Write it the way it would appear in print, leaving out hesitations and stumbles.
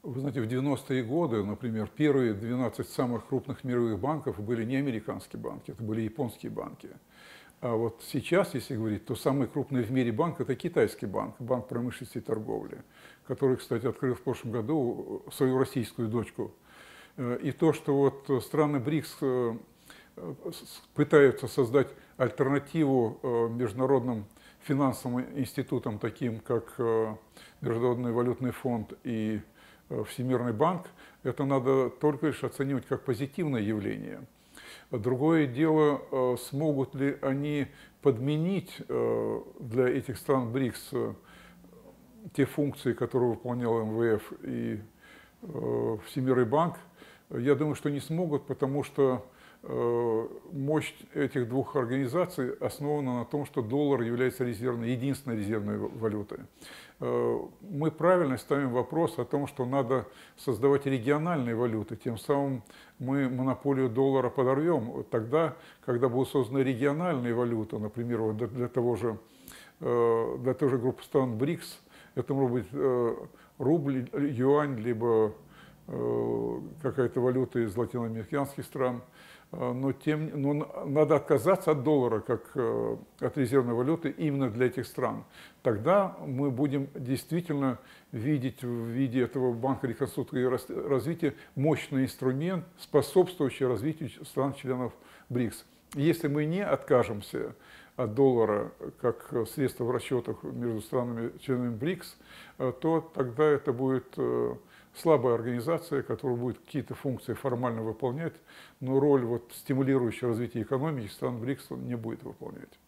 Вы знаете, в 90-е годы, например, первые 12 самых крупных мировых банков были не американские банки, это были японские банки. А вот сейчас, если говорить, то самый крупный в мире банк – это китайский банк, Банк промышленности и торговли, который, кстати, открыл в прошлом году свою российскую дочку. И то, что вот страны БРИКС пытаются создать альтернативу международным финансовым институтам, таким как Международный валютный фонд и Всемирный банк, это надо только лишь оценивать как позитивное явление. Другое дело, смогут ли они подменить для этих стран БРИКС те функции, которые выполнял МВФ и Всемирный банк. Я думаю, что не смогут, потому что мощь этих двух организаций основана на том, что доллар является единственной резервной валютой. Мы правильно ставим вопрос о том, что надо создавать региональные валюты, тем самым мы монополию доллара подорвем. Тогда, когда будут созданы региональные валюты, например, вот для той же группы стран БРИКС, это может быть рубль, юань, либо какая-то валюта из латиноамериканских стран. Но надо отказаться от доллара как от резервной валюты именно для этих стран. Тогда мы будем действительно видеть в виде этого банка реконструкции и развития мощный инструмент, способствующий развитию стран-членов БРИКС. Если мы не откажемся от доллара как средства в расчетах между странами-членами БРИКС, то тогда это будет слабая организация, которая будет какие-то функции формально выполнять, но роль стимулирующей развития экономики стран БРИКС не будет выполнять.